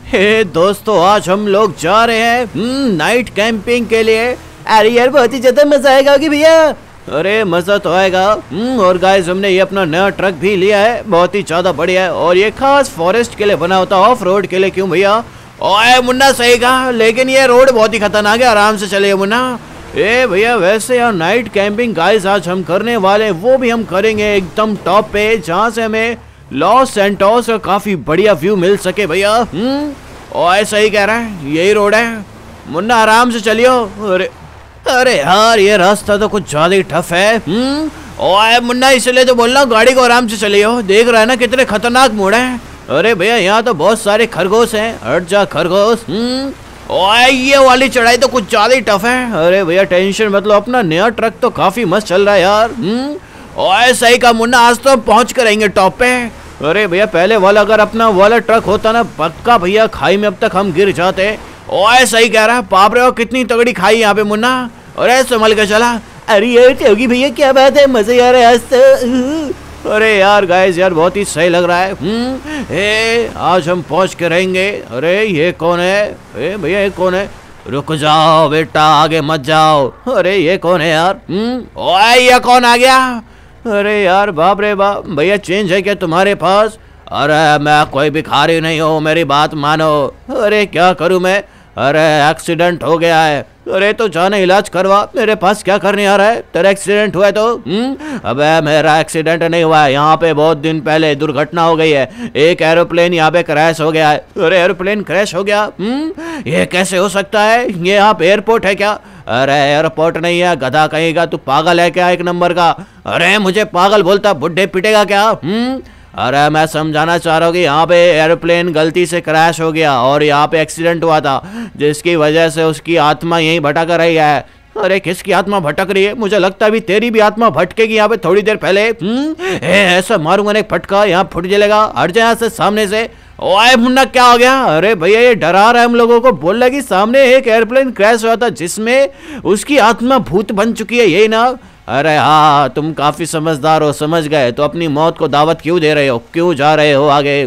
हे दोस्तों, आज हम लोग जा रहे हैं नाइट कैंपिंग के लिए। अरे यार बहुत ही ज्यादा मजा आएगा कि भैया। अरे मजा तो आएगा। और गाइस हमने ये अपना नया ट्रक भी लिया है, बहुत ही ज्यादा बढ़िया है और ये खास फॉरेस्ट के लिए बना होता है, ऑफ रोड के लिए। क्यों भैया? ओए मुन्ना सही कहा, लेकिन ये रोड बहुत ही खतरनाक है, आराम से चलिए मुन्ना। ए भैया वैसे यार नाइट कैंपिंग गाइस आज हम करने वाले हैं, वो भी हम करेंगे एकदम टॉप पे, जहाँ से हमें लॉस सैंटोस का काफी बढ़िया व्यू मिल सके भैया। ओए सही कह रहा है, यही रोड है मुन्ना, आराम से चलियो। अरे यार ये रास्ता तो कुछ ज्यादा ही टफ है। ओए मुन्ना इसलिए तो बोल रहा हूँ गाड़ी को आराम से चलियो, देख रहा है ना कितने खतरनाक मोड़ है। अरे भैया यहाँ तो बहुत सारे खरगोश हैं, हट जा खरगोश। ओए ये वाली चढ़ाई तो कुछ ज्यादा ही टफ है। अरे भैया टेंशन मतलब, अपना नया ट्रक तो काफी मस्त चल रहा है यार। ओए सही कहा मुन्ना, आज तो हम पहुंच कर रहेंगे टॉप पे। अरे भैया पहले वाला अगर अपना वाला ट्रक होता ना, पक्का भैया खाई में अब तक हम गिर जाते। ओए सही कह रहा है, बाप रे कितनी तगड़ी खाई यहाँ पे मुन्ना। अरे संभल के चला। अरे यार होगी भैया, क्या बात है, मजे आ रहे हैं आज तो। अरे यार गाइस यार बहुत ही सही लग रहा है। आज हम पहुंच के रहेंगे। अरे ये कौन है? ए भैया ये कौन है? रुक जाओ बेटा, आगे मत जाओ। अरे ये कौन है यार? ओए ये कौन आ गया? अरे यार बाप रे बाप, भैया चेंज है क्या तुम्हारे पास? अरे मैं कोई भिखारी नहीं हूँ, मेरी बात मानो। अरे क्या करूँ मैं? अरे एक्सीडेंट हो गया है। अरे तो जाना इलाज करवा, मेरे पास क्या करने आ रहा है? तेरा एक्सीडेंट हुआ है तो? अबे मेरा एक्सीडेंट नहीं हुआ है, यहाँ पे बहुत दिन पहले दुर्घटना हो गई है, एक एरोप्लेन यहाँ पे क्रैश हो गया है। अरे एरोप्लेन क्रैश हो गया? ये कैसे हो सकता है? ये यहाँ पे एयरपोर्ट है क्या? अरे एयरपोर्ट नहीं है गधा कहेगा, तू पागल है क्या एक नंबर का? अरे मुझे पागल बोलता, बुड्ढे पिटेगा क्या? अरे मैं समझाना चाह रहा हूँ कि यहाँ पे एरोप्लेन गलती से क्रैश हो गया और यहाँ पे एक्सीडेंट हुआ था, जिसकी वजह से उसकी आत्मा यहीं भटक रही है। अरे किसकी आत्मा भटक रही है? मुझे लगता है अभी तेरी भी आत्मा भटकेगी यहाँ पे थोड़ी देर पहले। ऐसा मारूंगा ना फटका, यहाँ फुट जलेगा। हट जाए यहाँ से सामने से। ओए मुन्ना क्या हो गया? अरे भैया ये डरा रहा है हम लोगों को, बोल रहा है कि सामने एक एयरप्लेन क्रैश हुआ था जिसमें उसकी आत्मा भूत बन चुकी है, यही ना? अरे हाँ तुम काफी समझदार हो, समझ गए। तो अपनी मौत को दावत क्यों दे रहे हो, क्यों जा रहे हो आगे?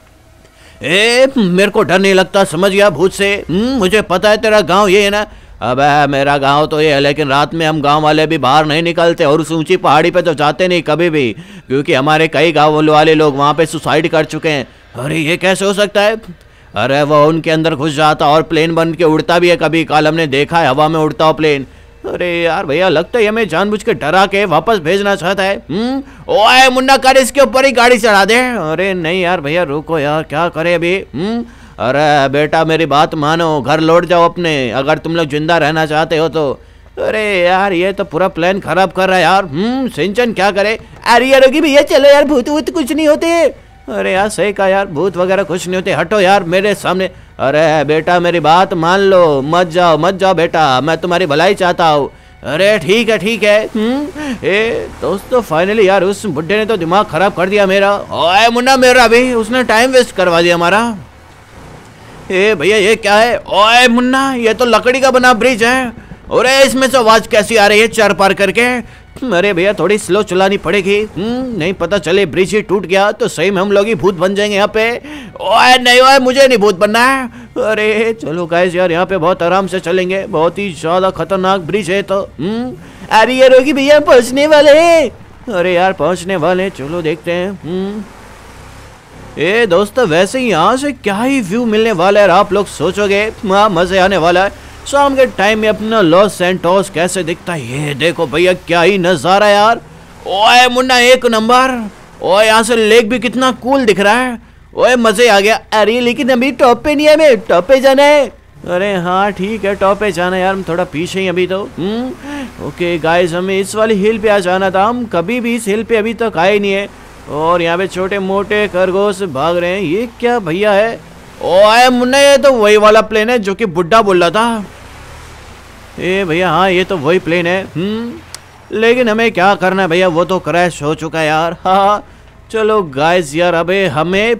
मेरे को डर नहीं लगता, समझ गया भूत से। मुझे पता है तेरा गांव ये है ना। अबे मेरा गांव तो ये है, लेकिन रात में हम गांव वाले भी बाहर नहीं निकलते और उस ऊंची पहाड़ी पे तो जाते नहीं कभी भी, क्योंकि हमारे कई गांव वाले लोग वहां पे सुसाइड कर चुके हैं। अरे ये कैसे हो सकता है? अरे वो उनके अंदर घुस जाता और प्लेन बन के उड़ता भी है, कभी काल हमने देखा है हवा में उड़ता हो प्लेन। अरे यार भैया लगता है हमें जानबूझ के डरा के वापस भेजना चाहता है। ओए मुन्ना कर इसके ऊपर ही गाड़ी चढ़ा दे। अरे नहीं यार भैया रुको यार, क्या करे अभी? अरे बेटा मेरी बात मानो, घर लौट जाओ अपने, अगर तुम लोग जिंदा रहना चाहते हो तो। अरे यार ये तो पूरा प्लान खराब कर रहा है यार। सिंचन क्या करे? अरे यार भैया चलो यार, भूत वूत कुछ नहीं होते। अरे यार सही कहा यार, भूत वगैरह कुछ नहीं होते, हटो यार मेरे सामने। अरे बेटा मेरी बात मान लो, मत जाओ बेटा, मैं तुम्हारी भलाई चाहता हूँ। अरे ठीक है। दोस्तों फाइनली यार उस बुड्ढे ने तो दिमाग खराब कर दिया मेरा। ओए मुन्ना मेरा भी, उसने टाइम वेस्ट करवा दिया हमारा। भैया ये क्या है? ओए मुन्ना ये तो लकड़ी का बना ब्रिज है। अरे इसमें से आवाज कैसी आ रही है चार पार करके? अरे भैया थोड़ी स्लो चलानी पड़ेगी, नहीं पता चले ब्रिज ही टूट गया तो सही में हम लोग ही भूत बन जाएंगे यहाँ पे। ओए नहीं ओए मुझे नहीं भूत बनना है। अरे चलो गाइस यार यहाँ पे बहुत आराम से चलेंगे, बहुत ही ज्यादा खतरनाक ब्रिज है तो। अरे ये रोगी भैया पहुंचने वाले हैं। अरे यार पहुंचने वाले, चलो देखते हैं। दोस्तों वैसे ही यहाँ से क्या ही व्यू मिलने वाला है, आप लोग सोचोगे मजे आने वाला है। शाम के टाइम में अपना लॉस सैंटोस कैसे दिखता है ये देखो भैया, क्या ही नजारा यार। ओए मुन्ना एक नंबर। ओए यहाँ से लेक भी कितना कूल दिख रहा है। ओए मजे आ गया। अरे लेकिन अभी टॉप पे नहीं है, हमें टॉप पे जाना है। अरे हाँ ठीक है टॉप पे जाना है यार, हम थोड़ा पीछे ही अभी तो। ओके गाइस हमें इस वाली हिल पे आ जाना था, हम कभी भी इस हिल पे अभी तक आए नहीं है। और यहाँ पे छोटे मोटे खरगोश भाग रहे हैं, ये क्या भैया है? ओए मुन्ना ये तो वही वाला प्लेन है जो कि बुड्ढा बोल रहा था। भैया हाँ ये तो वही प्लेन है। लेकिन हमें क्या करना है भैया, वो तो क्रैश हो चुका है यार। हाँ चलो गाइस यार अबे हमें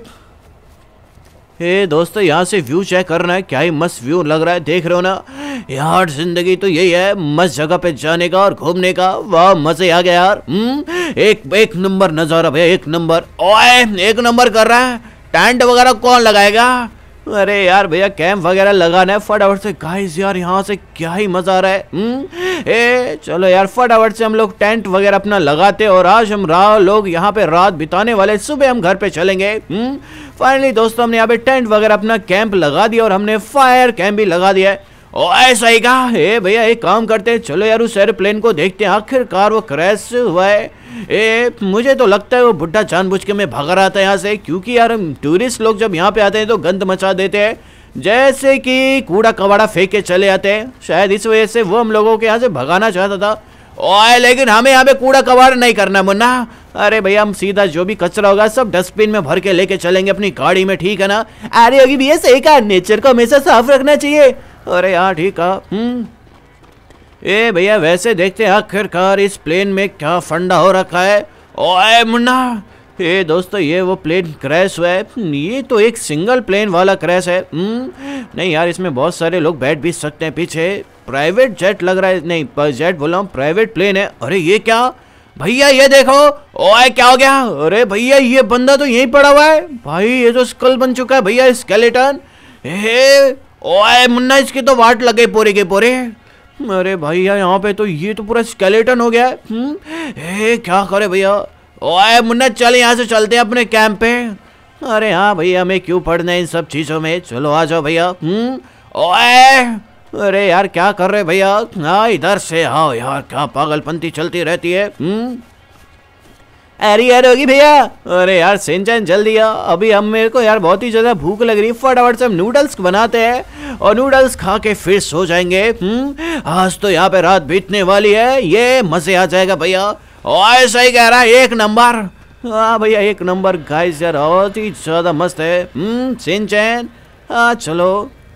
दोस्तों यहाँ से व्यू चेक करना है, क्या ही मस्त व्यू लग रहा है, देख रहे हो ना यार। जिंदगी तो यही है, मस्त जगह पे जाने का और घूमने का। वाह मजे आ गया यार। एक नंबर नजारा भैया, एक नंबर। ओए एक नंबर कर रहा है। टेंट वगैरह कौन लगाएगा? अरे यार भैया कैंप वगैरह लगाना है फटाफट से गाइस। यार यहाँ से क्या ही मजा आ रहा है। चलो यार फटाफट से हम लोग टेंट वगैरह अपना लगाते और आज हम लोग यहाँ पे रात बिताने वाले, सुबह हम घर पे चलेंगे। फाइनली दोस्तों हमने यहाँ पे टेंट वगैरह अपना कैंप लगा दिया और हमने फायर कैंप भी लगा दिया है। ओ ऐसा ही कहा भैया एक काम करते हैं, चलो यार उस एरोप्लेन को देखते हैं, आखिरकार वो क्रैश हुआ है। मुझे तो लगता है वो बुड्ढा जानबूझ के मैं भगा रहा था यहाँ से, क्योंकि यार टूरिस्ट लोग जब यहाँ पे आते हैं तो गंद मचा देते हैं, जैसे कि कूड़ा कबाड़ा फेंक के चले जाते हैं। शायद इस वजह से वो हम लोगों के यहाँ से भगाना चाहता था। ओए लेकिन हमें यहाँ पे कूड़ा कबाड़ा नहीं करना मुन्ना। अरे भैया हम सीधा जो भी कचरा होगा सब डस्टबिन में भर के लेके चलेंगे अपनी गाड़ी में, ठीक है ना। अरे होगी भैया सही कहा, नेचर को हमेशा साफ रखना चाहिए। अरे यार ठीक है। भैया वैसे देखते हैं आखिरकार इस प्लेन में क्या फंडा हो रखा है। ओए मुन्ना दोस्तों ये वो प्लेन क्रैश हुआ है। ये तो एक सिंगल प्लेन वाला क्रैश है। नहीं यार इसमें बहुत सारे लोग बैठ भी सकते हैं पीछे। प्राइवेट जेट लग रहा है, नहीं जेट बोल रहा हूँ, प्राइवेट प्लेन है। अरे ये क्या भैया, ये देखो। ओए क्या हो गया? अरे भैया ये बंदा तो यहीं पड़ा हुआ है भाई, ये तो स्कल बन चुका है भैया, स्केलेटन। ओए मुन्ना इसके तो वाट लगे पूरे के पूरे। अरे भैया यहाँ पे तो ये तो पूरा स्केलेटन हो गया है। क्या करे भैया। ओए मुन्ना चल यहाँ से चलते हैं अपने कैंप पे। अरे हाँ भैया हमें क्यों पढ़ना है इन सब चीजों में, चलो आ जाओ भैया। ओए अरे यार क्या कर रहे भैया, हाँ इधर से आओ यार, क्या पागलपंती चलती रहती है। अरे यार होगी भैया। अरे यार सिंचन जल्दी आ, अभी हम मेरे को यार बहुत ही ज्यादा भूख लग रही है, फटाफट से हम नूडल्स बनाते हैं और नूडल्स खा के फिर सो जाएंगे। आज तो यहाँ पे रात बीतने वाली है, ये मजे आ जाएगा भैया। ओए सही कह रहा है, एक नंबर। हाँ भैया एक नंबर गाइस, यार बहुत ही ज्यादा मस्त है। सिंचन हाँ चलो।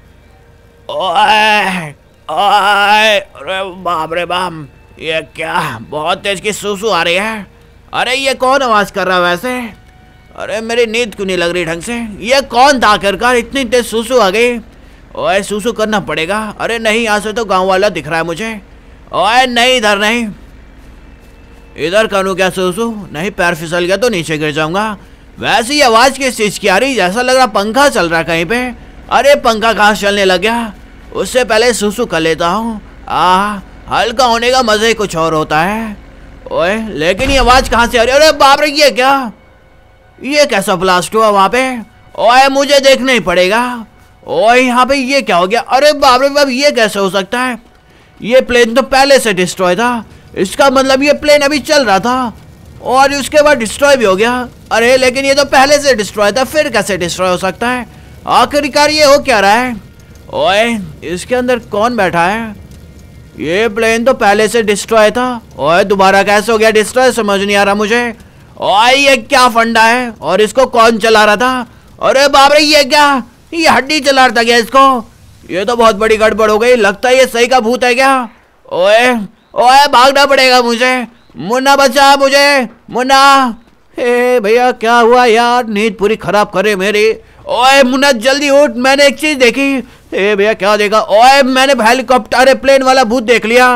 ओए ओए अरे बाप रे बाप, ये क्या बहुत तेज की सूसू आ रही है। अरे ये कौन आवाज कर रहा है वैसे? अरे मेरी नींद क्यों नहीं लग रही ढंग से, ये कौन था आखिरकार, इतनी तेज सूसू आ गई। ओए सूसू करना पड़ेगा। अरे नहीं यहाँ से तो गांव वाला दिख रहा है मुझे। ओए नहीं इधर नहीं, इधर करूँ क्या सूसू? नहीं पैर फिसल गया तो नीचे गिर जाऊंगा। वैसे ही आवाज किस चीज की आ रही, जैसा लग रहा पंखा चल रहा है कहीं पे। अरे पंखा कहाँ चलने लग गया, उससे पहले सूसू कर लेता हूँ। हल्का होने का मजा ही कुछ और होता है। ओए लेकिन ये आवाज कहाँ से आ रही है? अरे बाप रे ये क्या, ये कैसा ब्लास्ट हुआ वहां पे? ओए मुझे देखना ही पड़ेगा। ओए यहाँ पे ये क्या हो गया? अरे बाप रे बाप ये कैसे हो सकता है? ये प्लेन तो पहले से डिस्ट्रॉय था, इसका मतलब ये प्लेन अभी चल रहा था और उसके बाद डिस्ट्रॉय भी हो गया। अरे लेकिन ये तो पहले से डिस्ट्रॉय था, फिर कैसे डिस्ट्रॉय हो सकता है? आखिरकार ये हो क्या रहा है? ओए इसके अंदर कौन बैठा है? ये प्लेन तो पहले से डिस्ट्रॉय था, ओए दोबारा कैसे हो गया डिस्ट्रॉय, समझ नहीं आ रहा मुझे। ओए ये क्या फंडा है और इसको कौन चला रहा था? अरे बाप रे ये क्या, ये हड्डी चला रहा था क्या इसको? ये तो बहुत बड़ी गड़बड़ हो गई, लगता है ये सही का भूत है क्या? ओए ओए भागना पड़ेगा मुझे, मुन्ना बचा मुझे, मुन्ना। हे भैया क्या हुआ यार, नींद पूरी खराब करे मेरी। ओए मुन्ना जल्दी उठ, मैंने एक चीज देखी। ए भैया क्या देखा? ओए मैंने हेलीकॉप्टर प्लेन वाला भूत देख लिया।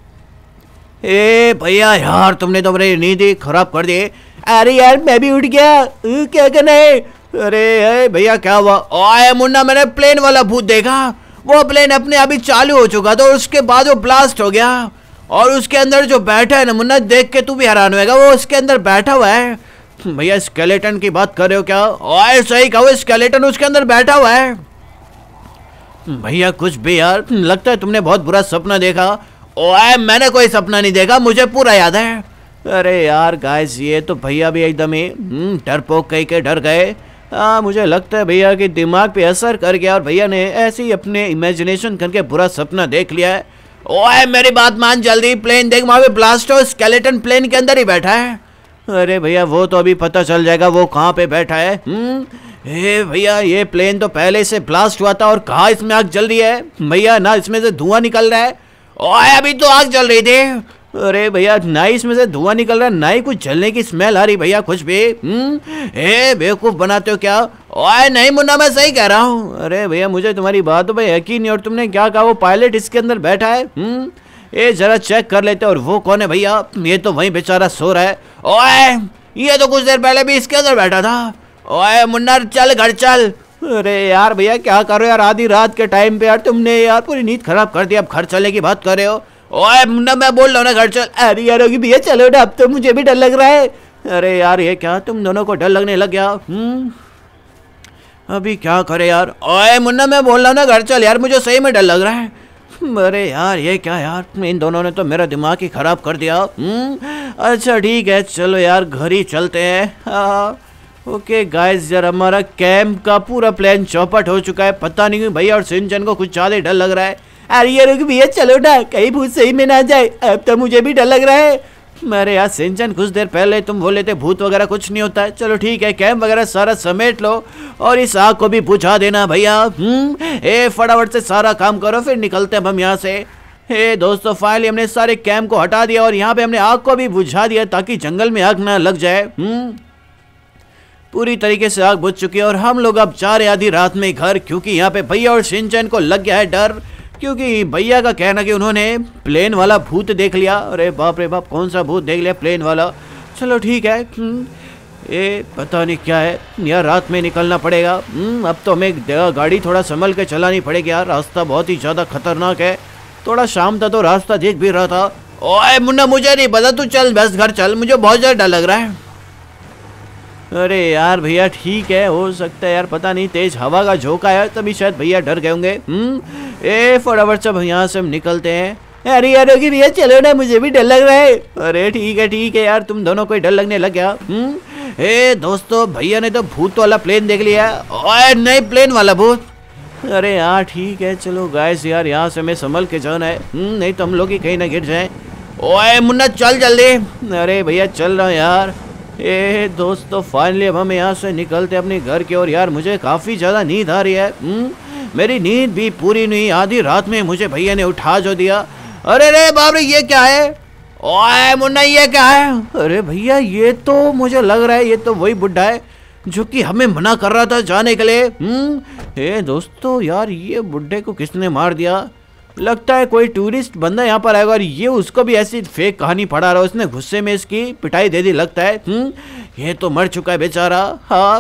ए भैया यार तुमने तो मेरी नींद ही खराब कर दी। अरे यार मैं भी उठ गया, क्या करना है? अरे भैया क्या हुआ? ओए मुन्ना मैंने प्लेन वाला भूत देखा, वो प्लेन अपने अभी चालू हो चुका था, उसके बाद वो ब्लास्ट हो गया और उसके अंदर जो बैठा है ना मुन्ना, देख के तू भी हैरान होएगा, वो उसके अंदर बैठा हुआ है। भैया स्केलेटन की बात कर रहे हो क्या? ओए सही कहो, स्केलेटन उसके अंदर बैठा हुआ है। भैया कुछ भी यार, लगता है तुमने बहुत बुरा सपना देखा। ओए मैंने कोई सपना नहीं देखा, मुझे पूरा याद है। अरे यार गाइस ये तो भैया भी एकदम ही डरपोक कह के डर गए। मुझे लगता है भैया कि दिमाग पे असर कर गया और भैया ने ऐसे ही अपने इमेजिनेशन करके बुरा सपना देख लिया है। ओए मेरी बात मान जल्दी, प्लेन देख वहां पे ब्लास्ट हो, स्केलेटन प्लेन के अंदर ही बैठा है। अरे भैया वो तो अभी पता चल जाएगा वो कहाँ पे बैठा है। भैया ये प्लेन तो पहले से ब्लास्ट हुआ था और कहाँ इसमें आग जल रही है भैया, ना इसमें से धुआं निकल रहा है। ओए अभी तो आग जल रही थी। अरे भैया ना इसमें से धुआं निकल रहा है, ना ही कुछ जलने की स्मेल आ रही भैया कुछ भी। बेवकूफ बनाते हो क्या? ओए नहीं मुन्ना मैं सही कह रहा हूँ। अरे भैया मुझे तुम्हारी बातों पे यकीन नहीं, और तुमने क्या कहा वो पायलट इसके अंदर बैठा है? ये जरा चेक कर लेते। और वो कौन है भैया? ये तो वहीं बेचारा सो रहा है। ओए ये तो कुछ देर पहले भी इसके अंदर बैठा था। ओए मुन्ना चल घर चल। अरे यार भैया क्या कर रहे हो यार, आधी रात के टाइम पे यार तुमने यार पूरी नींद खराब कर दी। अब घर चलने की बात कर रहे हो। ओए मुन्ना मैं बोल रहा हूँ ना घर चल। अरे यार होगी भैया चलो ना, अब तो मुझे भी डर लग रहा है। अरे यार ये क्या तुम दोनों को डर लगने लग गया। अभी क्या करे यार। ओए मुन्ना मैं बोल रहा हूँ ना घर चल यार, मुझे सही में डर लग रहा है। अरे यार ये क्या यार, इन दोनों ने तो मेरा दिमाग ही खराब कर दिया। अच्छा ठीक है चलो यार घर ही चलते हैं। ओके गाइस यार हमारा कैंप का पूरा प्लान चौपट हो चुका है। पता नहीं भैया और सिंचन को कुछ ज्यादा डर लग रहा है। अरे यार भैया चलो ना, कहीं भूत सही में ना जाए, अब तो मुझे भी डर लग रहा है। अरे यार सिंचन कुछ देर पहले तुम बोले थे भूत वगैरह कुछ नहीं होता है। चलो ठीक है कैंप वगैरह सारा समेट लो और इस आग को भी बुझा देना भैया। फटाफट से सारा काम करो फिर निकलते हैं हम यहाँ से। दोस्तों फाइनली हमने सारे कैंप को हटा दिया और यहाँ पे हमने आग को भी बुझा दिया ताकि जंगल में आग ना लग जाए। पूरी तरीके से आग बुझ चुकी है और हम लोग अब जा रहे आधी रात में घर, क्योंकि यहाँ पे भैया और सिंचन को लग गया है डर, क्योंकि भैया का कहना कि उन्होंने प्लेन वाला भूत देख लिया। अरे बाप रे बाप कौन सा भूत देख लिया, प्लेन वाला। चलो ठीक है ये पता नहीं क्या है यार, रात में निकलना पड़ेगा। अब तो हमें गाड़ी थोड़ा संभल के चलानी पड़ेगी यार, रास्ता बहुत ही ज़्यादा खतरनाक है। थोड़ा शाम था तो रास्ता देख भी रहा था। ओए मुन्ना मुझे नहीं पता, तू चल बस घर चल, मुझे बहुत ज़्यादा डर लग रहा है। अरे यार भैया ठीक है, हो सकता है यार पता नहीं तेज हवा का झोंका है तभी शायद भैया डर गए होंगे। फटाफट से यहाँ से हम निकलते हैं। अरे यार होगी भैया चलो ना, मुझे भी डर लग रहा है। अरे ठीक है यार तुम दोनों को डर लगने लग गया। दोस्तों भैया ने तो भूत वाला प्लेन देख लिया और नहीं प्लेन वाला भूत। अरे यार ठीक है चलो गाइस यार यहाँ से हमें संभल के जाना है, नहीं तो हम लोग ही कहीं ना गिर जाए। ओए मुन्ना चल जल्दी। अरे भैया चल रहा हूँ यार। दोस्तों फाइनली अब हम यहाँ से निकलते अपने घर की ओर। यार मुझे काफ़ी ज़्यादा नींद आ रही है। मेरी नींद भी पूरी नहीं, आधी रात में मुझे भैया ने उठा जो दिया। अरे रे बाप रे ये क्या है। ओए मुन्ना ये क्या है। अरे भैया ये तो मुझे लग रहा है ये तो वही बुड्ढा है जो कि हमें मना कर रहा था जाने के लिए। दोस्तों यार ये बुड्ढे को किसने मार दिया, लगता है कोई टूरिस्ट बंदा यहाँ पर आएगा और ये उसको भी ऐसी फेक कहानी पढ़ा रहा है, उसने गुस्से में इसकी पिटाई दे दी लगता है। ये तो मर चुका है बेचारा। हाँ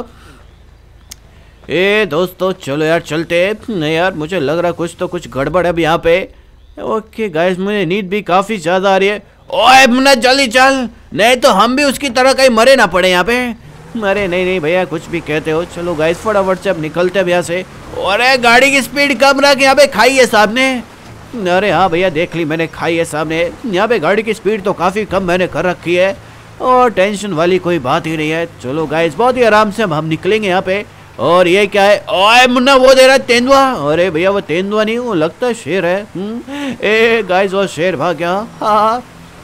दोस्तों चलो यार चलते। नहीं यार मुझे लग रहा कुछ तो कुछ गड़बड़ है अब यहाँ पे। ओके गाइस मुझे नींद भी काफ़ी ज़्यादा आ रही है। ओए मुन्ना जल्दी चल, नहीं तो हम भी उसकी तरह कहीं मरे ना पड़े यहाँ पे। अरे नहीं भैया कुछ भी कहते हो। चलो गाइस फटाफट से अब निकलते हैं यहाँ से। अरे गाड़ी की स्पीड कम रख, यहाँ पे खाई है सामने। अरे हाँ भैया देख ली मैंने खाई है सामने। यहाँ पे गाड़ी की स्पीड तो काफ़ी कम मैंने कर रखी है और टेंशन वाली कोई बात ही नहीं है। चलो गाइस बहुत ही आराम से हम निकलेंगे यहाँ पे। और ये क्या है। ओए मुन्ना वो दे रहा है तेंदुआ। अरे भैया वो तेंदुआ नहीं, वो लगता है शेर है। गाइस वो शेर भाग गया। हाँ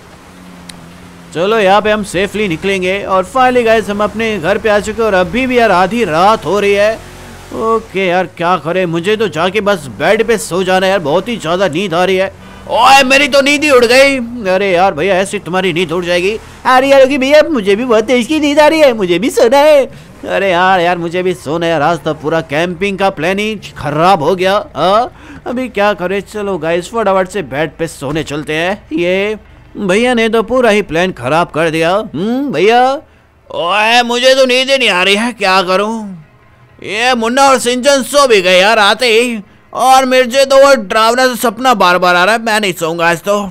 चलो यहाँ पे हम सेफली निकलेंगे। और फाइनली गाइस हम अपने घर पे आ चुके हैं और अभी भी यार आधी रात हो रही है। ओके यार क्या करें, मुझे तो जाके बस बेड पे सो जाना है यार, बहुत ही ज़्यादा नींद आ रही है। ओए मेरी तो नींद ही उड़ गई। अरे यार भैया ऐसी तुम्हारी नींद उड़ जाएगी। अरे यार भैया मुझे भी बहुत तेज की नींद आ रही है, मुझे भी सोना है। अरे यार मुझे भी सोना है। आज तो पूरा कैंपिंग का प्लान ही खराब हो गया। अभी क्या करें। चलो गाइस फटाफट से बेड पे सोने चलते हैं। ये भैया ने तो पूरा ही प्लान खराब कर दिया। भैया ओए मुझे तो नींद ही नहीं आ रही है, क्या करूं। ये मुन्ना और सिंचन सो भी गए यार आते ही, और मुझे तो वो डरावना सा सपना बार बार आ रहा है, मैं नहीं सोऊंगा आज तो।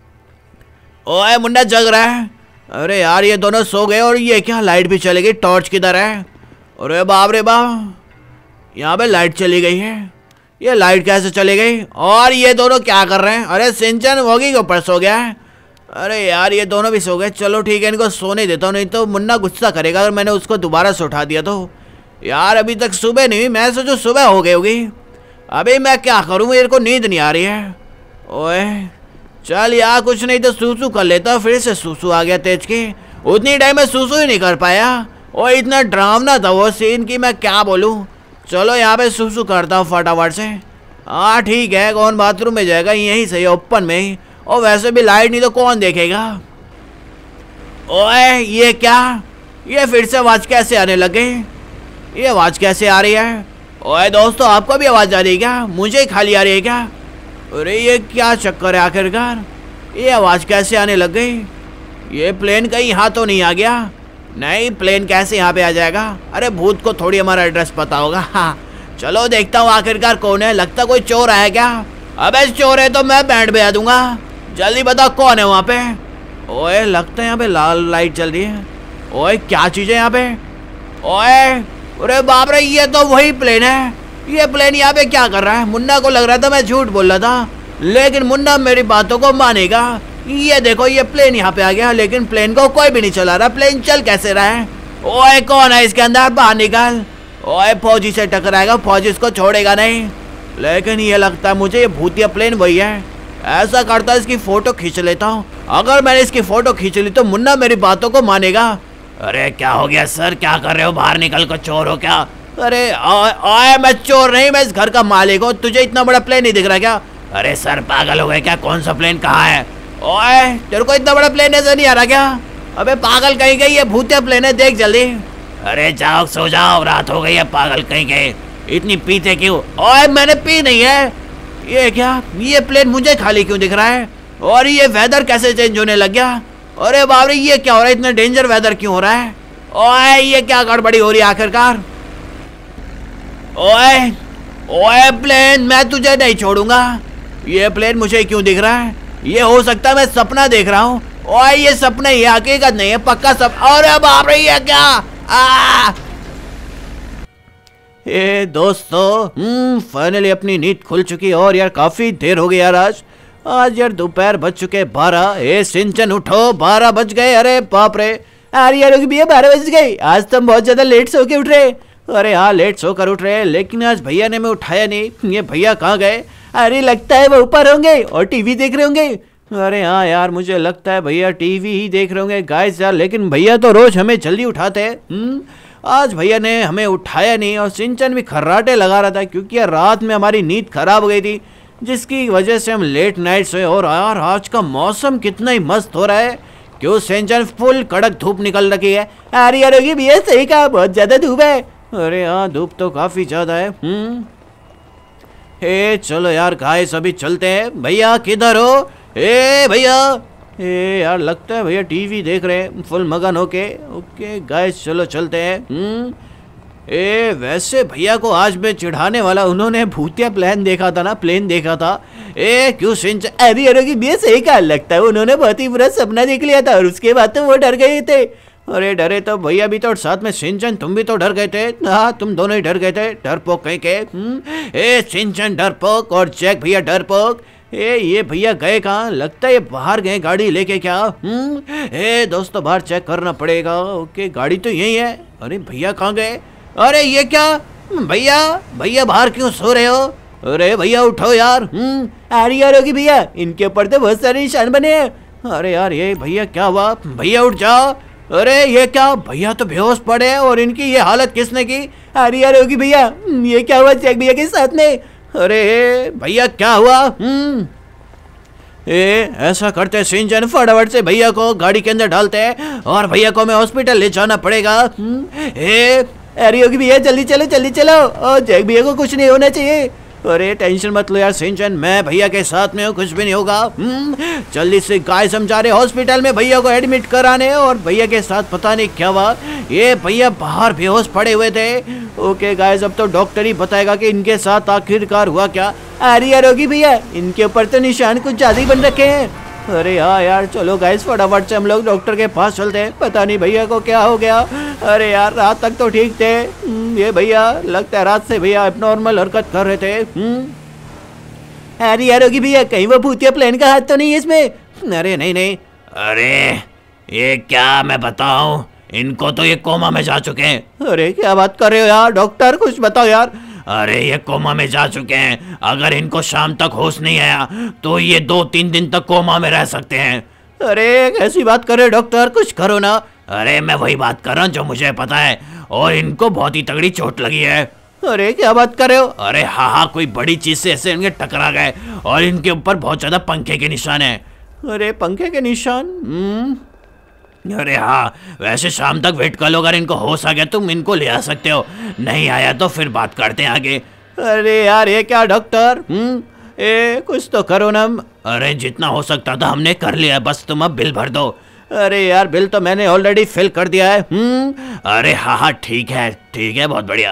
ओए मुन्ना जग रहा है। अरे यार ये दोनों सो गए और ये क्या लाइट भी चली गई, टॉर्च किधर है। अरे बाप रे बाप यहाँ पे लाइट चली गई है, ये लाइट कैसे चली गई। और ये दोनों क्या कर रहे हैं। अरे सिंचन होगी के ऊपर सो गया है। अरे यार ये दोनों भी सो गए। चलो ठीक है इनको सोने देता हूँ, नहीं तो मुन्ना गुस्सा करेगा अगर मैंने उसको दोबारा से उठा दिया तो। यार अभी तक सुबह नहीं हुई, मैं सोचो सुबह हो गई होगी। अभी मैं क्या करूँ, मेरे को नींद नहीं आ रही है। ओए चल यार कुछ नहीं तो सूसू कर लेता। फिर से सूसू आ गया तेज की, उतनी टाइम में सूसू ही नहीं कर पाया। और इतना डरावना था वो सीन की मैं क्या बोलूँ। चलो यहाँ पे सूसू करता हूँ फटाफट से। हाँ ठीक है, कौन बाथरूम में जाएगा, यहीं सही ओपन में ही। और वैसे भी लाइट नहीं तो कौन देखेगा। ओए ये क्या, ये फिर से आवाज़ कैसे आने लग गई, ये आवाज़ कैसे आ रही है। ओए दोस्तों आपको भी आवाज़ आ रही है क्या, मुझे खाली आ रही है क्या। अरे ये क्या चक्कर है आखिरकार, ये आवाज़ कैसे आने लग गई। ये प्लेन कहीं यहाँ तो नहीं आ गया। नहीं प्लेन कैसे यहाँ पे आ जाएगा। अरे भूत को थोड़ी हमारा एड्रेस पता होगा। हाँ चलो देखता हूँ आखिरकार कौन है। लगता कोई चोर आया क्या? अबे चोर है तो मैं बैंड बजा दूंगा। जल्दी बताओ कौन है वहाँ पे। ओए लगता है यहाँ पे लाल लाइट चल रही है। ओए क्या चीज है यहाँ पे? ओए अरे बाप रे, ये तो वही प्लेन है। ये प्लेन यहाँ पे क्या कर रहा है? मुन्ना को लग रहा था मैं झूठ बोल रहा था, लेकिन मुन्ना मेरी बातों को मानेगा। ये देखो ये प्लेन यहाँ पे आ गया, लेकिन प्लेन को कोई भी नहीं चला रहा। प्लेन चल कैसे रहा है? ओए कौन है इसके अंदर? बाहर निकल। ओए फौजी से टकराएगा, फौजी इसको छोड़ेगा नहीं। लेकिन ये लगता है मुझे ये भूतिया प्लेन वही है। ऐसा करता इसकी फोटो खींच लेता हूँ। अगर मैंने इसकी फोटो खींच ली तो मुन्ना मेरी बातों को मानेगा। अरे क्या हो गया सर, क्या कर रहे हो? बाहर निकल कर, चोर हो क्या? अरे आए मैं चोर नहीं, मैं इस घर का मालिक हूँ। तुझे इतना बड़ा प्लेन नहीं दिख रहा क्या? अरे सर पागल हो गए क्या? कौन सा प्लेन कहाँ है? ओए तेरे को इतना बड़ा प्लेन नजर नहीं आ रहा क्या? अबे पागल कहीं गई, ये भूतिया प्लेन है, देख जल्दी। अरे जाओ सो जाओ, रात हो गई है, पागल कहीं गए। इतनी पीते क्यों? ओए मैंने पी नहीं है। ये क्या, ये प्लेन मुझे खाली क्यों दिख रहा है? और ये वेदर कैसे चेंज होने लग गया? अरे बाप रे, ये क्या हो रहा है? इतना डेंजर वेदर क्यों हो रहा है? ओए ये क्या गड़बड़ी हो रही है आखिरकार? ओए ओए प्लेन, मैं तुझे नहीं छोड़ूंगा। ये प्लेन मुझे क्यों दिख रहा है? ये हो सकता है मैं सपना देख रहा हूँ। ओए ये सपना ही है, हकीकत नहीं है, पक्का सब। अरे बाप रे, ये क्या? ये दोस्तों फाइनली अपनी नींद खुल चुकी है। और यार काफी देर हो गई यार। आज यार दोपहर बज चुके 12। ए सिंचन उठो, 12 बज गए। अरे बाप रे, अरे यार भैया 12 बज गए। आज तो हम बहुत ज्यादा लेट सो के उठ रहे। अरे हाँ लेट सोकर उठ रहे हैं, लेकिन आज भैया ने मैं उठाया नहीं। ये भैया कहाँ गए? अरे लगता है वो ऊपर होंगे और टीवी देख रहे होंगे। अरे हाँ यार मुझे लगता है भैया टीवी ही देख रहे होंगे गाइस यार। लेकिन भैया तो रोज हमें जल्दी उठाते हैं। आज भैया ने हमें उठाया नहीं। और सिंचन भी खर्राटे लगा रहा था, क्योंकि यार रात में हमारी नींद खराब हो गई थी, जिसकी वजह से हम लेट नाइट सोए। और यार आज का मौसम कितना ही मस्त हो रहा है। क्यों सिंचन, फुल कड़क धूप निकल रखी है। अरे यार भैया सही कहा, बहुत ज्यादा धूप है। अरे हाँ धूप तो काफी ज्यादा है। ए चलो यार गाइस अभी चलते हैं। भैया किधर हो? ए भैया, ए यार लगता है भैया टीवी देख रहे हैं फुल मगन होके। ओके गाइस चलो चलते हैं। ए वैसे भैया को आज मैं चिढ़ाने वाला, उन्होंने भूतिया प्लेन देखा था ना, प्लेन देखा था। ए क्यों सिंच, अरे यार की भैया सही कहा, लगता है उन्होंने बहुत ही बुरा सपना देख लिया था और उसके बाद तो वो डर गए थे। अरे डरे तो भैया भी तो, और साथ में सिंचन तुम भी तो डर गए थे। हाँ तुम दोनों ही डर गए थे, डरपोक कहीं के। ए सिंचन डरपोक और जैक भैया डरपोक। ए ये भैया गए कहाँ? लगता है ये बाहर गए गाड़ी लेके क्या? ए दोस्तों बाहर चेक करना पड़ेगा। ओके गाड़ी तो यही है। अरे भैया कहाँ गए? अरे ये क्या भैया, भैया बाहर क्यों सो रहे हो? अरे भैया उठो यार। अरे यार होगी भैया, इनके ऊपर तो बहुत सारे निशान बने हैं। अरे यार ये भैया क्या हुआ? भैया उठ जाओ। अरे ये क्या, भैया तो बेहोश पड़े हैं और इनकी ये हालत किसने की? अरे यार होगी भैया, ये क्या हुआ जैक भैया के साथ में? अरे भैया क्या हुआ? ऐसा करते सिंचन, फटाफट से भैया को गाड़ी के अंदर डालते हैं और भैया को हमें हॉस्पिटल ले जाना पड़ेगा। अरे योगी भैया जल्दी चलो जल्दी चलो, और जैक भैया को कुछ नहीं होना चाहिए। अरे टेंशन मत लो यार सिंचन, मैं भैया के साथ में हूँ, कुछ भी नहीं होगा। जल्दी से गाइस हम जा रहे हॉस्पिटल में भैया को एडमिट कराने। और भैया के साथ पता नहीं क्या हुआ, ये भैया बाहर बेहोश पड़े हुए थे। ओके गाइस अब तो डॉक्टर ही बताएगा कि इनके साथ आखिरकार हुआ क्या। अरे यार होगी भैया, इनके ऊपर तो निशान कुछ ज्यादा ही बन रखे हैं। अरे हाँ यार चलो गाइस फटाफट से हम लोग डॉक्टर के पास चलते हैं, पता नहीं भैया को क्या हो गया। अरे यार रात तक तो ठीक थे, ये भैया लगता है रात से भैया एबनॉर्मल हरकत कर रहे थे। अरे यार होगी भैया, कहीं वो भूतिया प्लेन का हाथ तो नहीं है इसमें? अरे नहीं नहीं। अरे ये क्या मैं बताऊं, इनको तो ये कोमा में जा चुके हैं। अरे क्या बात कर रहे हो यार डॉक्टर, कुछ बताओ यार। अरे ये कोमा में जा चुके हैं, अगर इनको शाम तक होश नहीं आया तो ये 2-3 दिन तक कोमा में रह सकते हैं। अरे कैसी बात कर रहे हो डॉक्टर, कुछ करो ना। अरे मैं वही बात कर रहा हूँ जो मुझे पता है, और इनको बहुत ही तगड़ी चोट लगी है। अरे क्या बात कर रहे हो? अरे हाँ कोई बड़ी चीज से ऐसे इनके टकरा गए और इनके ऊपर बहुत ज्यादा पंखे के निशान है। अरे पंखे के निशान? अरे हाँ वैसे शाम तक वेट कर लो, अगर इनको होश आ गया तुम इनको ले आ सकते हो, नहीं आया तो फिर बात करते हैं आगे। अरे यार ये क्या डॉक्टर, कुछ तो करो ना। अरे जितना हो सकता था हमने कर लिया, बस तुम अब बिल भर दो। अरे यार बिल तो मैंने ऑलरेडी फिल कर दिया है। अरे हाँ ठीक है बहुत बढ़िया।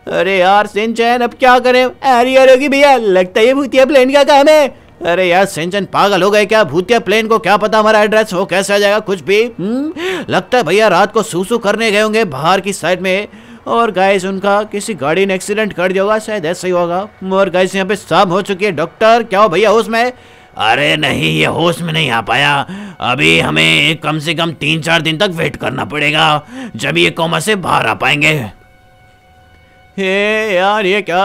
अरे यार सिंचन अब क्या करें? अरे यार होगी भैया, लगता है ये भूतिया प्लेन का काम है। अरे यार सिंचन पागल हो गए क्या? भूतिया प्लेन को क्या पता हमारा एड्रेस हो कैसे आ जाएगा कुछ भी। लगता है भैया रात को सूसू करने गए होंगे बाहर की साइड में, और गाइस उनका किसी गाड़ी ने एक्सीडेंट कर दिया होगा, शायद ऐसा ही होगा। और गाइस यहाँ पे शाम हो चुकी है। डॉक्टर क्या हो भैया होश में? अरे नहीं, ये होश में नहीं आ पाया। अभी हमें कम से कम 3-4 दिन तक वेट करना पड़ेगा, जब ये कोमा से बाहर आ पाएंगे। हे यार ये क्या?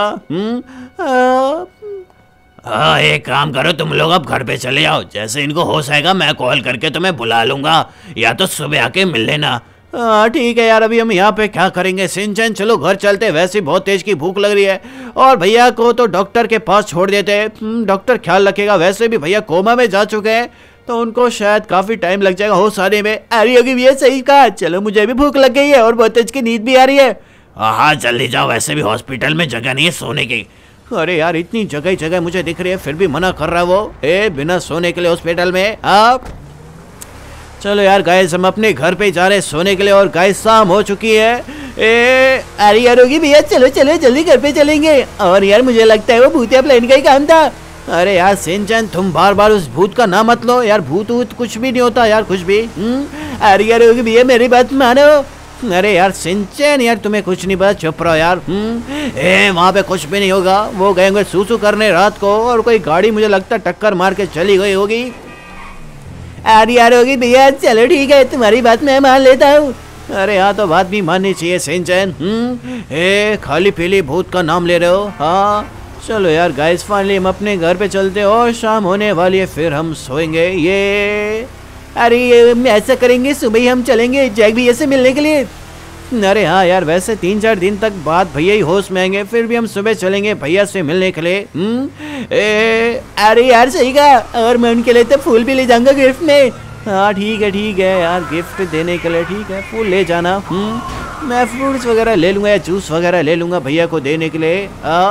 हाँ एक काम करो, तुम लोग अब घर पे चले जाओ। जैसे इनको होश आएगा मैं कॉल करके तुम्हें बुला लूंगा, या तो सुबह आके मिल लेना। ठीक है यार, अभी हम यहाँ पे क्या करेंगे सिंचन? चलो घर चलते, वैसे बहुत तेज की भूख लग रही है। और भैया को तो डॉक्टर के पास छोड़ देते हैं, डॉक्टर ख्याल रखेगा। वैसे भी भैया कोमा में जा चुके हैं तो उनको शायद काफी टाइम लग जाएगा होश आने में। अरे योगी भैया सही कहा, चलो मुझे भी भूख लग गई है और बहुत तेज की नींद भी आ रही है। हाँ जल्दी जाओ, वैसे भी हॉस्पिटल में जगह नहीं है सोने की। अरे यार इतनी जगह ही जगह मुझे दिख रही है, फिर भी मना कर रहा है वो। बिना सोने के लिए हॉस्पिटल में आप? चलो यार गाइस हम अपने घर पे जा रहे हैं सोने के लिए, और गाइस शाम हो चुकी है। अरे यार होगी भैया चलो चलो जल्दी घर पे चलेंगे। और यार मुझे लगता है वो भूतिया प्लेन का ही काम था। अरे यार सिंचन तुम बार बार उस भूत का नाम मत लो यार, भूत वूत कुछ भी नहीं होता यार, कुछ भी। अरे यार होगी भैया मेरी बात मानो। अरे यार सिंचन यार तुम्हें कुछ नहीं पता, चुप रहो यार। वहाँ पे कुछ भी नहीं होगा, वो गए होंगे सूसू करने रात को, और कोई गाड़ी मुझे लगता टक्कर मार के चली गई होगी। अरे यार होगी भैया चलो ठीक है, तुम्हारी बात मैं मान लेता हूँ। अरे यहाँ तो बात भी माननी चाहिए सिंचन। खाली पीली भूत का नाम ले रहे हो? हाँ चलो यार गाइस फाइनली हम अपने घर पे चलते हैं, और शाम होने वाली है, फिर हम सोएंगे। अरे ऐसा करेंगे सुबह ही हम चलेंगे जैक भैया से मिलने के लिए। अरे हाँ यार वैसे 3-4 दिन तक बाद भैया ही होश में आएंगे, फिर भी हम सुबह चलेंगे भैया से मिलने के लिए। अरे यार सही कहा, और मैं उनके लिए तो फूल भी ले जाऊंगा गिफ्ट में। हाँ ठीक है यार, गिफ्ट देने के लिए ठीक है, फूल ले जाना। मैं फ्रूट्स वगैरह ले लूंगा या जूस वगैरह ले लूंगा भैया को देने के लिए।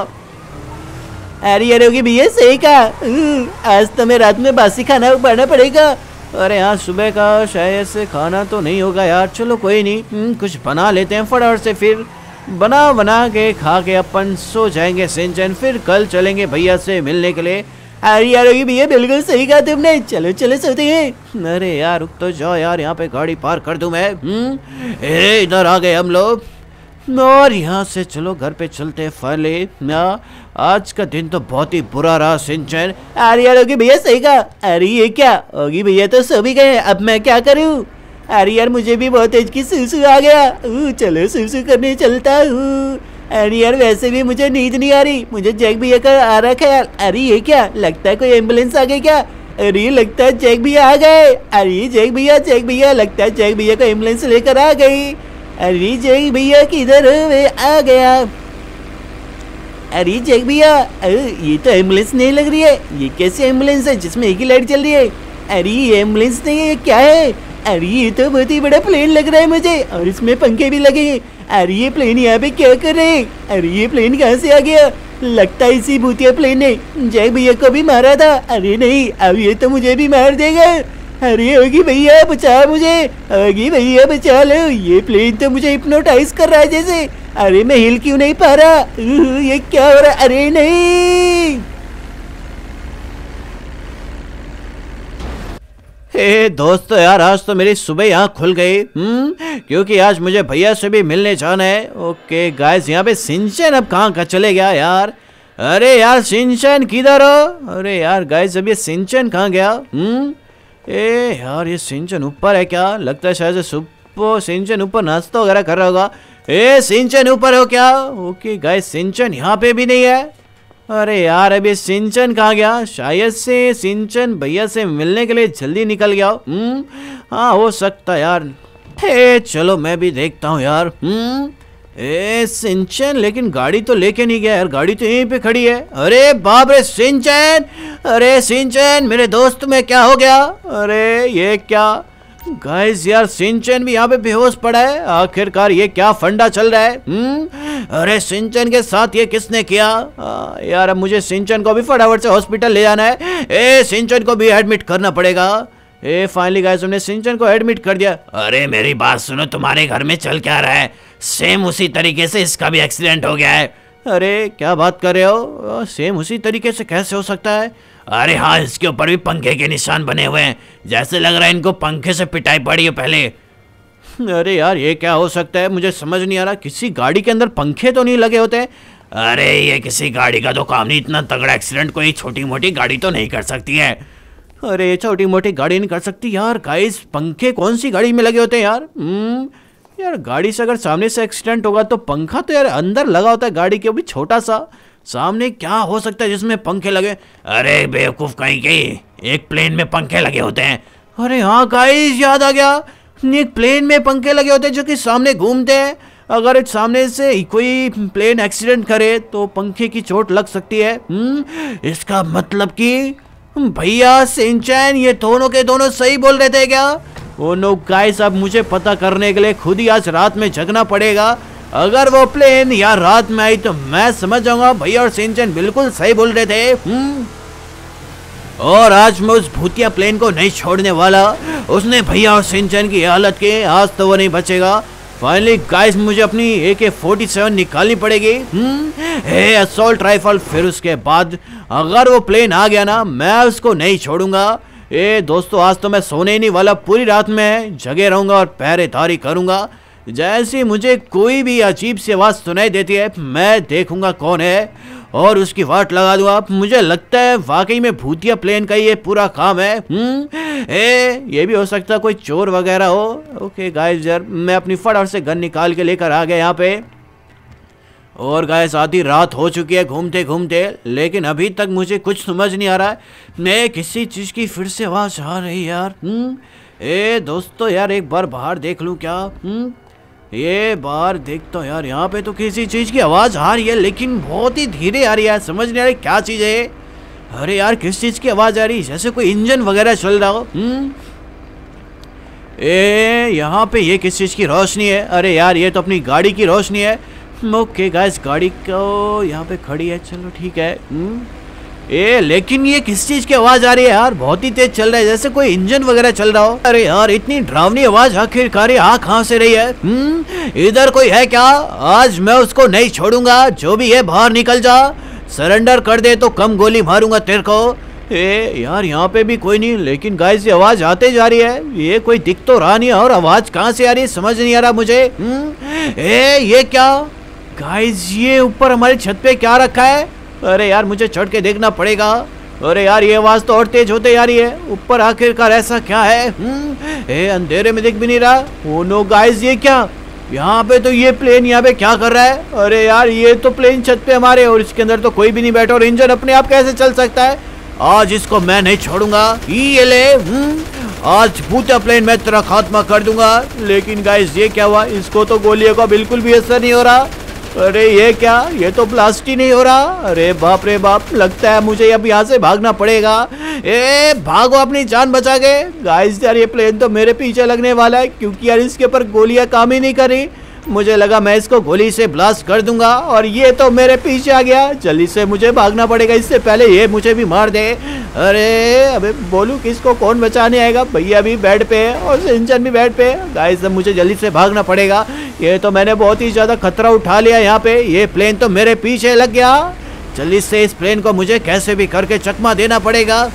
अरे यार होगी भैया सही कहा, आज तो मैं रात में बासी खाना बनाना पड़ेगा। अरे यार सुबह का शायद से खाना तो नहीं होगा यार, चलो कोई नहीं, कुछ बना लेते हैं फटाफट से, फिर बना के खा के अपन सो जाएंगे सिंचन, फिर कल चलेंगे भैया से मिलने के लिए। अरे यार भैया बिल्कुल सही कहा तुमने, चलो चलो सोते हैं। अरे यार रुक तो जाओ यार, यहाँ पे गाड़ी पार्क कर दूं मैं। इधर आ गए हम लोग, और यहाँ से चलो घर पे चलते हैं फाइनली। आज का दिन तो बहुत ही बुरा रहा सिंचन। अरे यार होगी भैया सही कहा। अरे ये क्या होगी भैया तो सो भी गए, अब मैं क्या करूँ? अरे यार मुझे भी बहुत तेज की सूसू आ गया, चलो सूसू करने चलता हूँ। अरे यार वैसे भी मुझे नींद नहीं आ रही, मुझे जैक भैया का आ रहा ख्याल। अरे ये क्या, लगता है कोई एम्बुलेंस आ गई क्या? अरे लगता है जैक भैया आ गए। अरे जैक भैया लगता है जैक भैया का एम्बुलेंस लेकर आ गई। अरे जैक भैया किधर वे आ गया? अरे जैक भैया, ये तो एम्बुलेंस नहीं लग रही है, ये कैसी एम्बुलेंस है जिसमें एक ही लाइट चल रही है? अरे ये एम्बुलेंस नहीं है, ये क्या है? अरे ये तो बहुत ही बड़ा प्लेन लग रहा है मुझे, और इसमें पंखे भी लगे हैं। अरे ये प्लेन यहाँ पे क्या कर रहे हैं? अरे ये प्लेन कहाँ से आ गया? लगता है इसी भूतिया प्लेन ने जैक भैया को भी मारा था। अरे नहीं, अब ये तो मुझे भी मार देगा। अरे होगी भैया बचा मुझे, होगी भैया बचा लो, ये प्लेन तो मुझे हिप्नोटाइज कर रहा है जैसे। अरे मैं हिल क्यों नहीं पा रहा? ये क्या हो रहा है? अरे नहीं। दोस्तों यार आज तो मेरी सुबह यहाँ खुल गई, क्योंकि आज मुझे भैया से भी मिलने जाना है। ओके गाइस, यहाँ पे सिंचन अब कहाँ का चले गया यार? अरे यार सिंचन किधर हो? अरे यार गाइस अब ये सिंचन कहाँ गया? यार ये सिंचन ऊपर है क्या? लगता है शायद सुबह सिंचन ऊपर नाश्ता वगैरह कर रहा होगा। सिंचन ऊपर हो क्या? ओके गाइस सिंचन यहाँ पे भी नहीं है। अरे यार अभी सिंचन कहाँ गया? शायद से सिंचन भैया से मिलने के लिए जल्दी निकल गया। हाँ हो सकता यार। चलो मैं भी देखता हूँ यार। सिंचन लेकिन गाड़ी तो लेके नहीं गया यार, गाड़ी तो यहीं पे खड़ी है। अरे बाप रे सिंचन, अरे सिंचन मेरे दोस्त में क्या हो गया? अरे ये क्या गाइस यार, सिंचन भी यहाँ पे बेहोश पड़ा है। आखिरकार ये क्या फंडा चल रहा है? अरे सिंचन के साथ ये किसने किया? यार अब मुझे सिंचन को भी फटाफट से हॉस्पिटल ले जाना है। सिंचन को भी एडमिट करना पड़ेगा। फाइनली गाइस हमने शिनचैन को एडमिट कर दिया। अरे मेरी बात सुनो, तुम्हारे घर में चल क्या रहा है? सेम उसी तरीके से इसका भी एक्सीडेंट हो गया है। अरे क्या बात कर रहे हो? सेम उसी तरीके से कैसे हो सकता है? अरे हाँ, इसके ऊपर भी पंखे के निशान बने हुए हैं, जैसे लग रहा है इनको पंखे से पिटाई पड़ी है पहले। अरे यार ये क्या हो सकता है, मुझे समझ नहीं आ रहा। किसी गाड़ी के अंदर पंखे तो नहीं लगे होते? अरे ये किसी गाड़ी का तो काम नहीं, इतना तगड़ा एक्सीडेंट कोई छोटी मोटी गाड़ी तो नहीं कर सकती है। अरे छोटी मोटी गाड़ी नहीं कर सकती यार। गाइस पंखे कौन सी गाड़ी में लगे होते हैं यार? यार गाड़ी से अगर सामने से एक्सीडेंट होगा तो पंखा तो यार अंदर लगा होता है गाड़ी के, भी छोटा सा। सामने क्या हो सकता है जिसमें पंखे लगे? अरे बेवकूफ कहीं के, एक प्लेन में पंखे लगे होते हैं। अरे हाँ गाइस याद आ गया, एक प्लेन में पंखे लगे होते हैं जो कि सामने घूमते हैं। अगर सामने से कोई प्लेन एक्सीडेंट करे तो पंखे की चोट लग सकती है। इसका मतलब कि भैया शिनचैन ये दोनों के दोनों सही बोल रहे थे क्या? ओ नो गाइस, अब मुझे पता करने के लिए खुद ही आज रात में जगना पड़ेगा। अगर वो प्लेन या रात में आई तो मैं समझ जाऊंगा भैया और शिनचैन बिल्कुल सही बोल रहे थे। और आज मैं उस भूतिया प्लेन को नहीं छोड़ने वाला। उसने भैया और शिनचैन की हालत के आज तो वो नहीं बचेगा। फाइनली गाइस मुझे अपनी AK-47 निकालनी पड़ेगी। Assault rifle. फिर उसके बाद अगर वो प्लेन आ गया ना, मैं उसको नहीं छोड़ूंगा। दोस्तों आज तो मैं सोने ही नहीं वाला, पूरी रात में जगे रहूंगा और पहरेदारी करूंगा। जैसे मुझे कोई भी अजीब सी आवाज सुनाई देती है मैं देखूंगा कौन है और उसकी वाट लगा दूंगा। मुझे लगता है वाकई में भूतिया प्लेन का ये पूरा काम है। ये भी हो सकता है कोई चोर वगैरह हो। ओके गाइस यार मैं अपनी फटाफट से गन निकाल के लेकर आ गया यहाँ पे। और गाइस आधी रात हो चुकी है घूमते घूमते, लेकिन अभी तक मुझे कुछ समझ नहीं आ रहा है। मैं किसी चीज की फिर से आवाज आ रही है यार। दोस्तों यार एक बार बाहर देख लूं क्या? ये बाहर देखता हूँ यार, यहाँ पे तो किसी चीज की आवाज आ रही है लेकिन बहुत ही धीरे आ रही है। समझ नहीं आ रही क्या चीज है। अरे यार किस चीज की आवाज आ रही है? जैसे कोई इंजन वगैरह चल रहा हो। यहाँ पे ये किस चीज की रोशनी है? अरे यार ये तो अपनी गाड़ी की रोशनी है। ओके गाइस गाड़ी को यहाँ पे खड़ी है, चलो ठीक है। लेकिन ये किस चीज की आवाज आ रही है यार? बहुत ही तेज चल रहा है, जैसे कोई इंजन वगैरह चल रहा हो। अरे यार इतनी डरावनी आवाज आखिरकार आ कहाँ से रही है? इधर कोई है क्या? आज मैं उसको नहीं छोड़ूंगा। जो भी है बाहर निकल जा, सरेंडर कर दे तो कम गोली मारूंगा तेरे को। यार यहाँ पे भी कोई नहीं, लेकिन गाइस ये आवाज आते जा रही है। ये कोई दिख तो रहा नहीं और आवाज कहाँ से आ रही है समझ नहीं आ रहा मुझे। ये क्या गाइस? ये ऊपर हमारी छत पे क्या रखा है? अरे यार मुझे चढ़ के देखना पड़ेगा। अरे यार ये आवाज तो और तेज होते जा रही है। ऊपर आखिरकार ऐसा क्या है? अंधेरे में दिख भी नहीं रहा। ओ नो गाइस ये क्या? यहाँ पे तो ये प्लेन यहाँ पे क्या कर रहा है? अरे यार ये तो प्लेन छत पे हमारे और इसके अंदर तो कोई भी नहीं बैठा और इंजन अपने आप कैसे चल सकता है? आज इसको मैं नहीं छोड़ूंगा। ये ले आज भूतिया प्लेन मैं तेरा खात्मा कर दूंगा। लेकिन गाइस ये क्या हुआ? इसको तो गोलियों का बिल्कुल भी असर नहीं हो रहा। अरे ये क्या? ये तो ब्लास्ट ही नहीं हो रहा। अरे बाप रे बाप, लगता है मुझे अब यहाँ से भागना पड़ेगा। भागो अपनी जान बचा के। गाइस यार ये प्लेन तो मेरे पीछे लगने वाला है क्योंकि यार इसके ऊपर गोलियां काम ही नहीं कर रही। मुझे लगा मैं इसको गोली से ब्लास्ट कर दूंगा और ये तो मेरे पीछे आ गया। जल्दी से मुझे भागना पड़ेगा इससे पहले ये मुझे भी मार दे। अरे अबे बोलूं किसको कौन बचाने आएगा? भैया भी बेड पे है और शिनचैन भी बेड पे है। गाइस अब मुझे जल्दी से भागना पड़ेगा। ये तो मैंने बहुत ही ज्यादा खतरा उठा लिया यहाँ पे। ये प्लेन तो मेरे पीछे लग गया। जल्दी से इस प्लेन को मुझे कैसे भी करके चकमा देना पड़ेगा।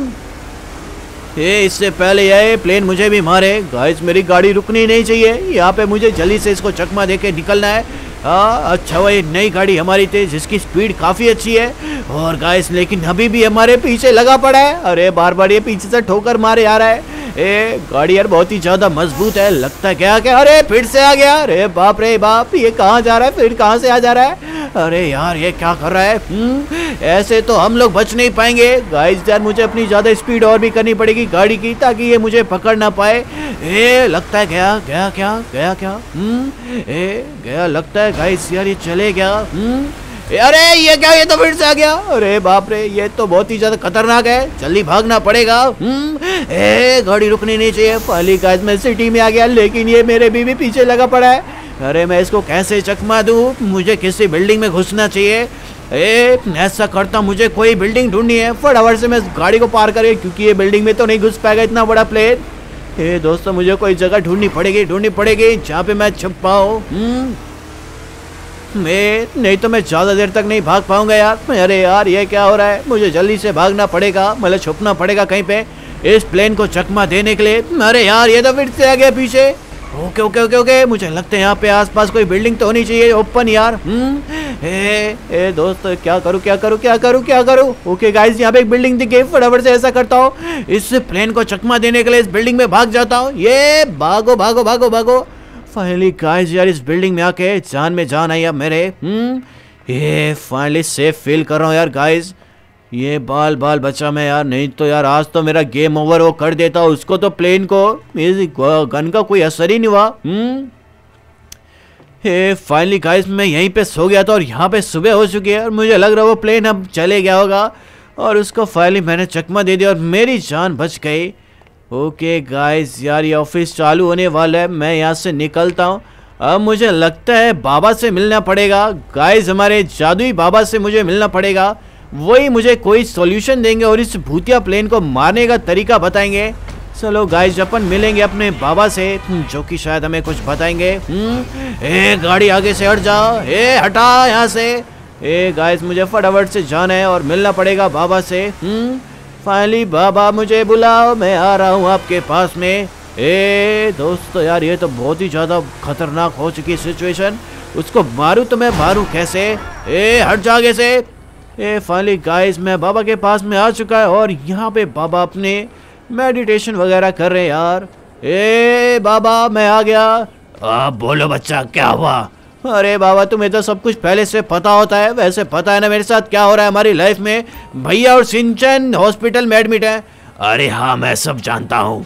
इससे पहले ये प्लेन मुझे भी मारे। गाइस मेरी गाड़ी रुकनी नहीं चाहिए। यहाँ पे मुझे जल्दी से इसको चकमा देके निकलना है। अच्छा वो एक नई गाड़ी हमारी थी जिसकी स्पीड काफी अच्छी है और गाइस लेकिन अभी भी हमारे पीछे लगा पड़ा है। अरे बार बार ये पीछे से ठोकर मारे आ रहा है। गाड़ी यार बहुत ही ज्यादा मजबूत है। लगता है क्या? अरे फिर से आ गया। अरे बाप रे बाप, ये कहाँ जा रहा है? फिर कहाँ से आ जा रहा है? अरे यार ये क्या कर रहा है? ऐसे तो हम लोग बच नहीं पाएंगे। गाइस यार मुझे अपनी ज्यादा स्पीड और भी करनी पड़ेगी गाड़ी की ताकि ये मुझे पकड़ ना पाए। लगता है गया क्या? गया लगता है गाइस यार ये चले गया। अरे ये क्या? ये तो फिर से आ गया। अरे बाप रे ये तो बहुत ही ज्यादा खतरनाक है। जल्दी भागना पड़ेगा। गाड़ी रुकनी नहीं चाहिए। पहली गाइस मैं सिटी में आ गया लेकिन ये मेरे भी पीछे लगा पड़ा है। अरे मैं इसको कैसे चकमा दूं? मुझे किसी बिल्डिंग में घुसना चाहिए। ऐसा करता, मुझे कोई बिल्डिंग ढूंढनी है फटाफट से, मैं गाड़ी को पार करे, क्योंकि ये बिल्डिंग में तो नहीं घुस पाएगा इतना बड़ा प्लेन। दोस्तों मुझे कोई जगह ढूंढनी पड़ेगी जहाँ पे मैं छुप पाऊँ। नहीं तो मैं ज़्यादा देर तक नहीं भाग पाऊंगा यार। अरे यार ये क्या हो रहा है, मुझे जल्दी से भागना पड़ेगा, मतलब छुपना पड़ेगा कहीं पे इस प्लेन को चकमा देने के लिए। अरे यार ये तो फिर से आ गया पीछे। ओके ओके ओके ओके, मुझे लगता है यहाँ पे आसपास कोई बिल्डिंग तो होनी चाहिए ओपन यार। दोस्त क्या करूँ। ओके गाइस, यहाँ पे एक बिल्डिंग दिख गई, फटाफट से ऐसा करता हूँ, इस प्लेन को चकमा देने के लिए इस बिल्डिंग में भाग जाता हूँ। ये भागो। फाइनली गाइस यार इस बिल्डिंग में आके जान में जान आई अब मेरे। ये फाइनली सेफ फील कर रहा हूँ यार गाइस। ये बाल बचा मैं यार, नहीं तो यार आज तो मेरा गेम ओवर वो कर देता हूँ उसको, तो प्लेन को मेरी गन का कोई असर ही नहीं हुआ। फाइनली गाइस मैं यहीं पे सो गया था और यहाँ पे सुबह हो चुकी है और मुझे लग रहा है वो प्लेन अब चले गया होगा और उसको फाइनली मैंने चकमा दे दिया और मेरी जान बच गई। ओके गाइस यार ये ऑफिस चालू होने वाला है, मैं यहाँ से निकलता हूँ। अब मुझे लगता है बाबा से मिलना पड़ेगा गाइस, हमारे जादुई बाबा से मुझे मिलना पड़ेगा, वही मुझे कोई सॉल्यूशन देंगे और इस भूतिया प्लेन को मारने का तरीका बताएंगे। चलो गाइस अपन मिलेंगे अपने बाबा से जो कि शायद हमें कुछ बताएंगे। गाड़ी आगे से हट जाओ, हटा यहाँ से। गाइस मुझे फटाफट से जाना है और मिलना पड़ेगा बाबा से। फाइनली बाबा मुझे बुलाओ, मैं आ रहा हूँ आपके पास में। दोस्तों यार ये तो बहुत ही ज़्यादा खतरनाक हो चुकी सिचुएशन, उसको मारूँ तो मैं मारूँ कैसे? हट जा आगे से। फाइनली गाइस मैं बाबा के पास में आ चुका है और यहाँ पे बाबा अपने मेडिटेशन वगैरह कर रहे हैं यार। बाबा मैं आ गया। बोलो बच्चा क्या हुआ? अरे बाबा तुम्हें तो सब कुछ पहले से पता होता है, वैसे पता है ना मेरे साथ क्या हो रहा है हमारी लाइफ में। भैया और सिंचन हॉस्पिटल में एडमिट है। अरे हाँ मैं सब जानता हूँ।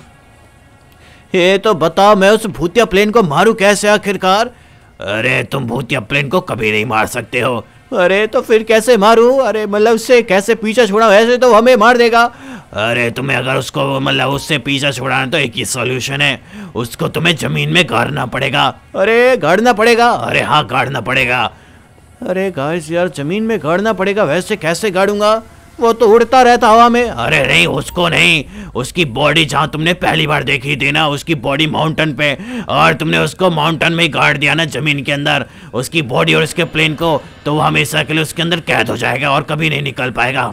ये तो बताओ मैं उस भूतिया प्लेन को मारूं कैसे आखिरकार? अरे तुम भूतिया प्लेन को कभी नहीं मार सकते हो। अरे तो फिर कैसे मारूं? अरे मतलब उससे कैसे पीछा छोड़ा, ऐसे तो हमें मार देगा। अरे तुम्हें अगर उसको मतलब उससे पीछा छुड़ाना तो एक ही सॉल्यूशन है, उसको तुम्हें जमीन में गाड़ना पड़ेगा। अरे गाड़ना पड़ेगा? अरे हाँ गाड़ना पड़ेगा। अरे गाइस यार जमीन में गाड़ना पड़ेगा, वैसे कैसे गाड़ूंगा? वो तो उड़ता रहता हवा में। अरे नहीं उसको नहीं, उसकी बॉडी जहाँ तुमने पहली बार देखी थी ना, उसकी बॉडी माउंटेन पे, और तुमने उसको माउंटेन में ही गाड़ दिया ना जमीन के अंदर, उसकी बॉडी और उसके प्लेन को, तो वो हमेशा के लिए उसके अंदर कैद हो जाएगा और कभी नहीं निकल पाएगा,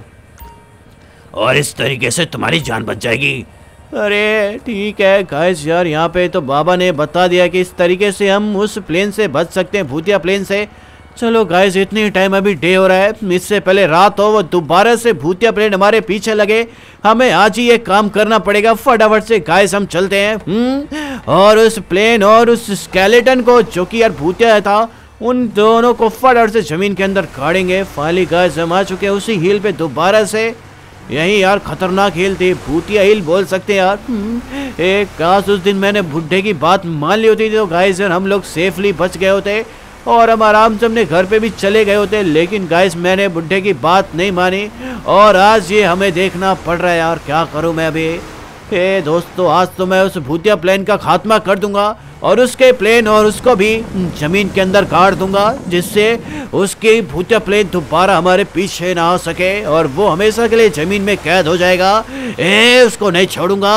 और इस तरीके से तुम्हारी जान बच जाएगी। अरे ठीक है गाइस यार यहाँ पे तो बाबा ने बता दिया कि इस तरीके से हम उस प्लेन से बच सकते हैं, भूतिया प्लेन से। चलो गाइस इतनी टाइम अभी डे हो रहा है, इससे पहले रात हो, वो दोबारा से भूतिया प्लेन हमारे पीछे लगे, हमें आज ही ये काम करना पड़ेगा। फटाफट से गाइस हम चलते हैं और उस प्लेन और उस स्केलेटन को जो कि यार भूतिया था, उन दोनों को फटाफट से जमीन के अंदर गाड़ेंगे। फाइनली गाइस हम आ चुके हैं उसी हिल पे दोबारा से। यही यार खतरनाक हिल थी, भूतिया हिल बोल सकते हैं यार। एक काश उस दिन मैंने बुड्ढे की बात मान ली होती तो गाइस यार हम लोग सेफली बच गए होते और हम आराम से अपने घर पे भी चले गए होते, लेकिन गाइस मैंने बुड्ढे की बात नहीं मानी और आज ये हमें देखना पड़ रहा है यार। क्या करूं मैं अभी? दोस्तों आज तो मैं उस भूतिया प्लेन का खात्मा कर दूंगा और उसके प्लेन और उसको भी जमीन के अंदर गाड़ दूंगा, जिससे उसकी भूतिया प्लेन दोबारा हमारे पीछे ना आ सके और वो हमेशा के लिए जमीन में कैद हो जाएगा। उसको नहीं छोड़ूंगा।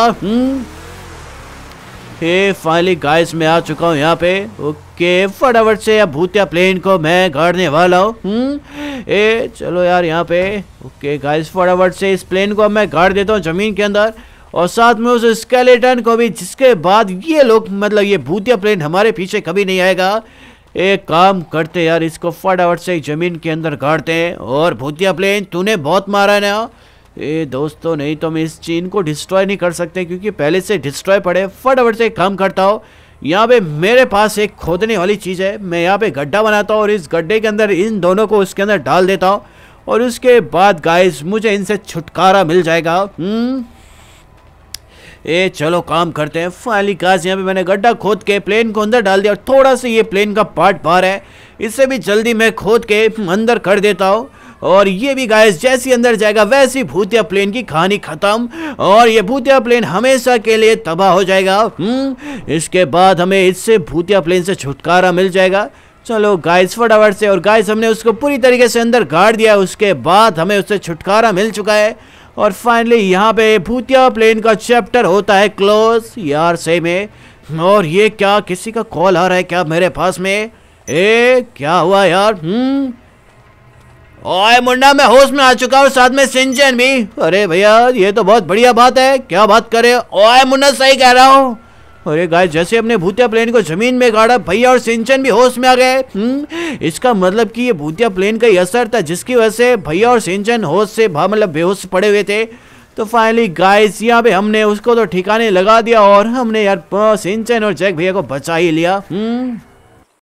फाइनली गाइस मैं आ चुका हूँ यहाँ पे। ओके फटाफट से अब भूतिया प्लेन को मैं गाड़ने वाला हूँ। चलो यार यहाँ पे। ओके गाइस फटाफट से इस प्लेन को मैं गाड़ देता हूँ जमीन के अंदर और साथ में उस स्केलेटन को भी, जिसके बाद ये लोग मतलब ये भूतिया प्लेन हमारे पीछे कभी नहीं आएगा। एक काम करते यार, इसको फटाफट से जमीन के अंदर गाड़ते हैं। और भूतिया प्लेन तूने बहुत मारा है ना दोस्तों, नहीं तो हम इस चीन को डिस्ट्रॉय नहीं कर सकते क्योंकि पहले से डिस्ट्रॉय पड़े। फटाफट से काम करता हूँ, यहाँ पे मेरे पास एक खोदने वाली चीज़ है, मैं यहाँ पे गड्ढा बनाता हूँ और इस गड्ढे के अंदर इन दोनों को उसके अंदर डाल देता हूँ और उसके बाद गाइस मुझे इनसे छुटकारा मिल जाएगा। चलो काम करते हैं। फाइनली गाइस यहाँ पे मैंने गड्ढा खोद के प्लेन को अंदर डाल दिया और थोड़ा सा ये प्लेन का पार्ट बाहर है, इससे भी जल्दी मैं खोद के अंदर कर देता हूँ और ये भी गाइस जैसी अंदर जाएगा वैसी भूतिया प्लेन की कहानी खत्म और ये भूतिया प्लेन हमेशा के लिए तबाह हो जाएगा। इसके बाद हमें इससे भूतिया प्लेन से छुटकारा मिल जाएगा। चलो गाइस फटाफट से। और गाइस हमने उसको पूरी तरीके से अंदर गाड़ दिया। उसके बाद हमें उससे छुटकारा मिल चुका है। और फाइनली यहाँ पे भूतिया प्लेन का चैप्टर होता है क्लोज। यार सही में। और ये क्या, किसी का कॉल आ रहा है क्या मेरे पास में? क्या हुआ यार? ओए मुन्ना, मैं होश में आ चुका हूँ, साथ में सिंचन भी। अरे भैया ये तो बहुत बढ़िया बात है। क्या बात करे? ओए मुन्ना सही कह रहा हूँ। अरे गाइस जैसे हमने भूतिया प्लेन को जमीन में गाड़ा, भैया और सिंचन भी होश में आ गए। इसका मतलब कि ये भूतिया प्लेन का ही असर था जिसकी वजह से भैया और सिंचन होश से मतलब बेहोश पड़े हुए थे। तो फाइनली गाइस यहाँ पे हमने उसको तो ठिकाने लगा दिया और हमने यार सिंचन और जैक भैया को बचा ही लिया।